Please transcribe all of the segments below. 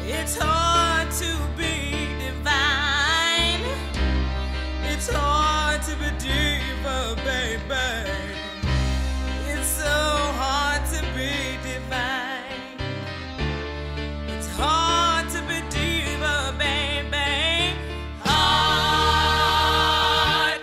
It's hard to be divine. It's hard to be diva, baby. It's so hard to be divine. It's hard to be diva, baby. Hard,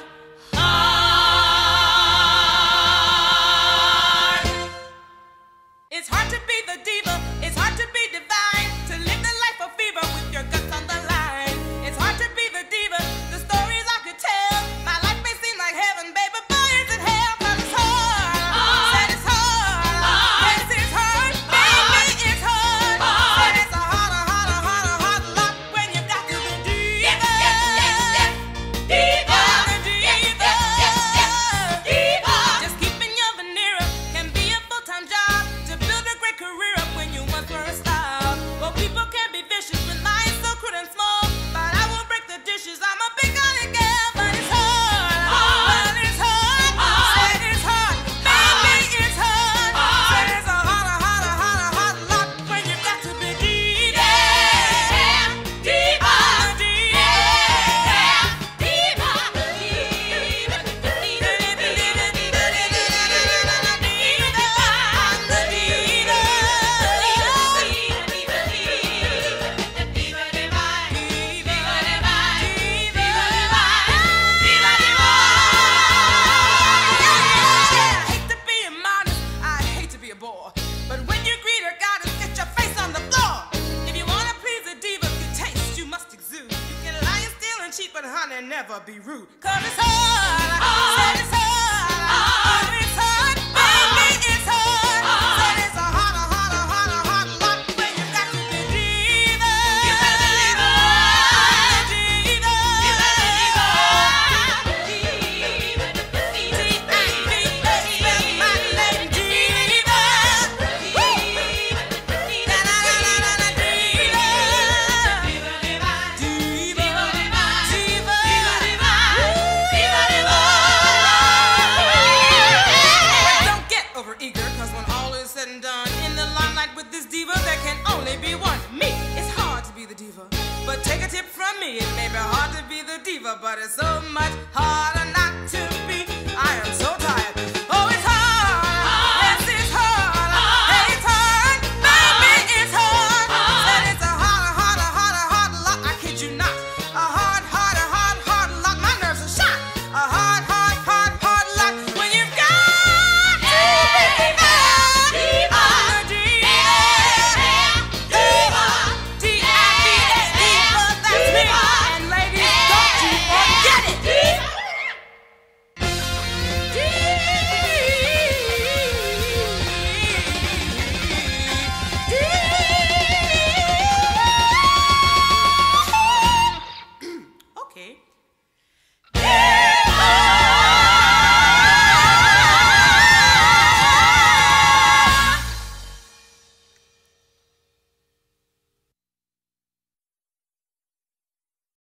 hard. It's hard to be the diva. It's hard to be divine. To live the life of fever with your guts on the line. It's hard to be the diva. The stories I could tell. My life may seem like heaven, baby, but it's in hell. 'Cause it's hard. Said it's hard. Yes, it's hard. Baby, it's hard. Said it's a harder, harder, harder, harder lot when you got to be diva. Diva. Diva. Diva. Just keeping your veneer up can be a full-time job. To build a great career up when you once were a star. Well, people can be vicious when mine's so crude and small. But I will break the dishes. I'm a big golly girl, but it's hard. But it's hard. Said it's hard. Baby, it's hard. Said it's a harder, harder, harder, harder lot when you got to be diva. Diva. Diva. Diva. But when you greet her goddess, get your face on the floor. If you want to please a diva, your taste you must exude. You can lie and steal and cheat, but honey, never be rude. 'Cause it's hard. Said it's hard. It's hard. Baby, it's hard. Said it's a harder, harder, harder, harder lot when you got to be diva. Diva. Diva. Don't get overeager, 'cause when all is said and done, in the limelight with this diva, there can only be one. Me. It's hard to be the diva, but take a tip from me. It may be hard to be the diva, but it's so much harder